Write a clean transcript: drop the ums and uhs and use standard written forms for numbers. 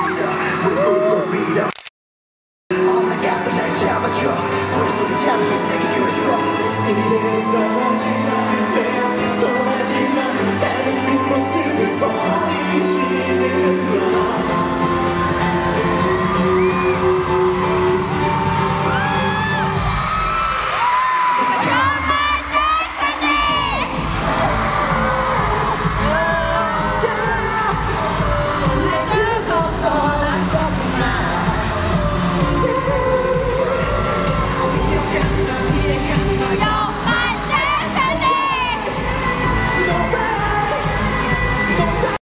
우리 울고 빌어 내가 날 잡아줘 머릿속에 잠긴 내게 그려줘 이래도